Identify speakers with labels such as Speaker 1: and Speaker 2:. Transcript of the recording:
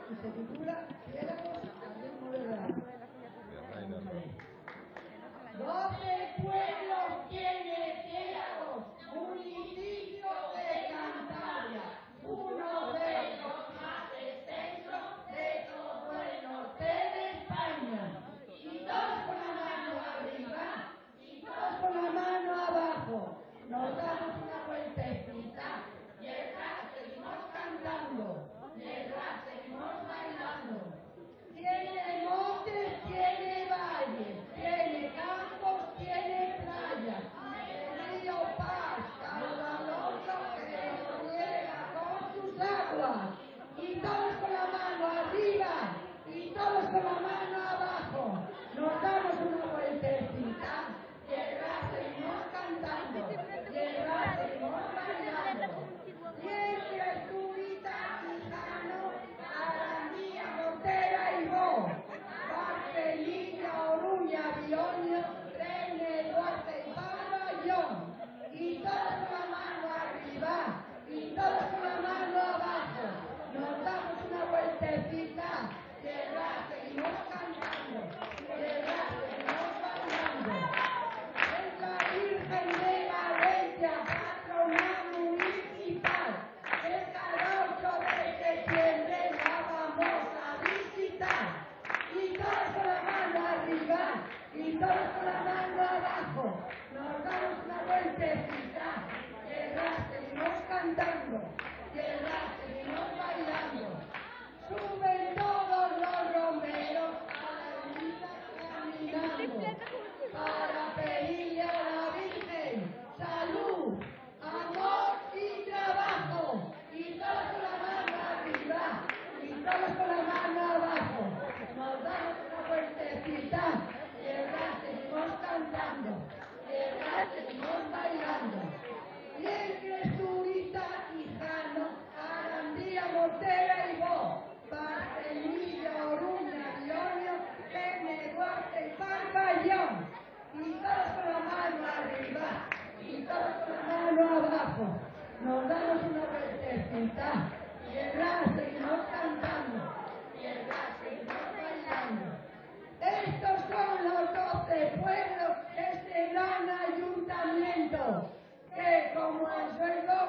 Speaker 1: y se titula Siervos al ritmo del verano. 12 pueblos tiene Siervos, municipio de Cantabria, uno de los más extensos de todo el norte de España. Y todos con la mano arriba y todos con la mano abajo. Nos damos una vueltecita y seguimos cantando, y seguimos bailando. Tiene montes, tiene valles, tiene campos, tiene playas, el río Paz, caudaloso que nos riega con sus aguas. Y todos con la mano arriba y todos con la mano abajo. Nos damos una vueltecita y seguimos cantando, y seguimos bailando. Y entre Zurita, Quijano, Arandía, Mortera y Bo, Barcelilla, Oruña, Bioño, Rene, Duarte y Pabellón. Y todos con la mano arriba y todos con la mano abajo. Nos damos una vueltecita y seguimos cantando, y seguimos bailando. Es la Virgen de Valencia, patrona municipal. El 8 de septiembre la vamos a visitar. Y todos con la mano arriba y todos con la mano abajo. Nos damos una vueltecita, y seguimos cantando, y seguimos bailando. Suben todos los romeros a la ermita caminando para pedirle a la Virgen salud, amor y trabajo. Y todos con la mano arriba y todos con la mano abajo. Nos damos una vueltecita y seguimos cantando, y seguimos bailando. Y entre Zurita, Quijano, Arandía, Mortera y Bo, Barcelilla, Oruña, Bioño, Rene, Duarte y Pabellón. Y todos con la mano arriba y todos con la mano abajo. Nos damos una vueltecita y seguimos cantando, y seguimos bailando. Estos son los 12 pueblos de este gran ayuntamiento, que como en su